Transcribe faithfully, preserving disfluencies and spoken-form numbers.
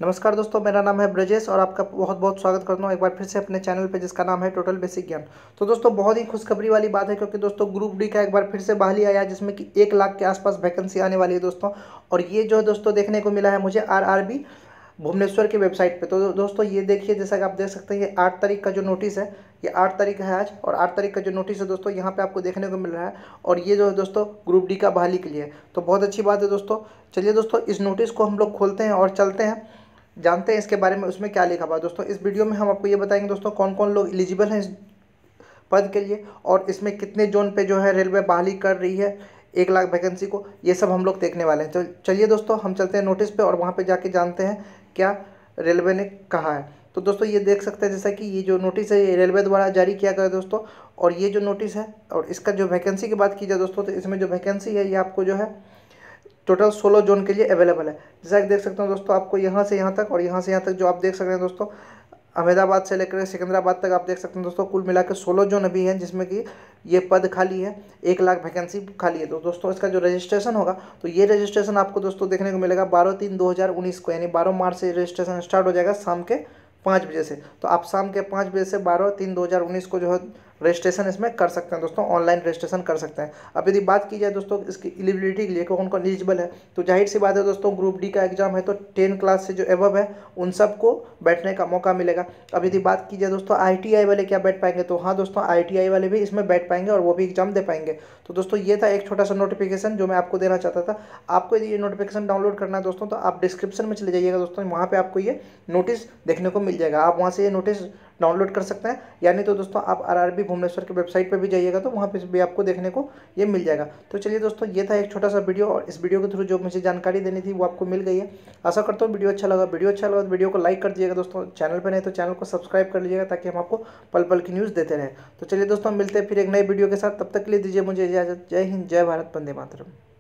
नमस्कार दोस्तों, मेरा नाम है ब्रजेश और आपका बहुत बहुत स्वागत करता हूँ एक बार फिर से अपने चैनल पे जिसका नाम है टोटल बेसिक ज्ञान। तो दोस्तों बहुत ही खुशखबरी वाली बात है क्योंकि दोस्तों ग्रुप डी का एक बार फिर से बहाली आया जिसमें कि एक लाख के आसपास वैकेंसी आने वाली है दोस्तों। और ये जो है दोस्तों देखने को मिला है मुझे आर आर बी भुवनेश्वर की वेबसाइट पे। तो दो, दोस्तों ये देखिए, जैसा कि आप देख सकते हैं ये आठ तारीख का जो नोटिस है, ये आठ तारीख है आज, और आठ तारीख का जो नोटिस है दोस्तों यहाँ पे आपको देखने को मिल रहा है। और ये जो है दोस्तों ग्रुप डी का बहाली के लिए है, तो बहुत अच्छी बात है दोस्तों। चलिए दोस्तों इस नोटिस को हम लोग खोलते हैं और चलते हैं, जानते हैं इसके बारे में उसमें क्या लिखा हुआ है। दोस्तों इस वीडियो में हम आपको ये बताएंगे दोस्तों कौन कौन लोग एलिजिबल हैं इस पद के लिए, और इसमें कितने जोन पे जो है रेलवे बहाली कर रही है एक लाख वैकेंसी को, ये सब हम लोग देखने वाले हैं। तो चलिए दोस्तों हम चलते हैं नोटिस पे और वहाँ पे जाके जानते हैं क्या रेलवे ने कहा है। तो दोस्तों ये देख सकते हैं जैसा कि ये जो नोटिस है ये रेलवे द्वारा जारी किया गया है दोस्तों। और ये जो नोटिस है और इसका जो वैकेंसी की बात की जाए दोस्तों, तो इसमें जो वैकेंसी है ये आपको जो है टोटल सोलह जोन के लिए अवेलेबल है। जैसा कि देख सकते हैं दोस्तों, आपको यहाँ से यहाँ तक और यहाँ से यहाँ तक जो आप देख सकते हैं दोस्तों, अहमदाबाद से लेकर सिकंदराबाद तक आप देख सकते हैं दोस्तों, कुल मिला के सोलह जोन अभी हैं जिसमें कि ये पद खाली है, एक लाख वैकेंसी खाली है। तो दोस्तों इसका जो रजिस्ट्रेशन होगा, तो ये रजिस्ट्रेशन आपको दोस्तों देखने को मिलेगा बारह तीन दो हज़ार उन्नीस को, यानी बारह मार्च से रजिस्ट्रेशन स्टार्ट हो जाएगा शाम के पाँच बजे से। तो आप शाम के पाँच बजे से बारह तीन दो हज़ार उन्नीस को जो है रजिस्ट्रेशन इसमें कर सकते हैं दोस्तों, ऑनलाइन रजिस्ट्रेशन कर सकते हैं। अब यदि बात की जाए दोस्तों इसकी एलिजिबिलिटी के लिए कौन कौन एलिजिबल है, तो जाहिर सी बात है दोस्तों ग्रुप डी का एग्जाम है तो टेन क्लास से जो एबव है उन सबको बैठने का मौका मिलेगा। अब यदि बात की जाए दोस्तों आई टी आई वाले क्या बैठ पाएंगे, तो हाँ दोस्तों आई टी आई वाले भी इसमें बैठ पाएंगे और वो भी एग्जाम दे पाएंगे। तो दोस्तों ये था एक छोटा सा नोटिफिकेशन जो मैं आपको देना चाहता था। आपको यदि ये नोटिफिकेशन डाउनलोड करना है दोस्तों, तो आप डिस्क्रिप्शन में चले जाइएगा दोस्तों, वहाँ पे आपको ये नोटिस देखने को मिल जाएगा, आप वहाँ से ये नोटिस डाउनलोड कर सकते हैं। यानी तो दोस्तों आप आर आर बी भुवनेश्वर की वेबसाइट पे भी जाइएगा तो वहाँ पे भी आपको देखने को ये मिल जाएगा। तो चलिए दोस्तों ये था एक छोटा सा वीडियो, और इस वीडियो के थ्रू जो मुझे जानकारी देनी थी वो आपको मिल गई है। आशा करता हूँ वीडियो अच्छा लगा। वीडियो अच्छा लगा तो वीडियो को लाइक कर दीजिएगा दोस्तों, चैनल पर नहीं तो चैनल को सब्सक्राइब कर लीजिएगा ताकि हम आपको पल पल की न्यूज़ देते रहें। तो चलिए दोस्तों मिलते हैं फिर एक नई वीडियो के साथ, तब तक के लिए दीजिए मुझे इजाज़त। जय हिंद, जय भारत, वंदे मातरम।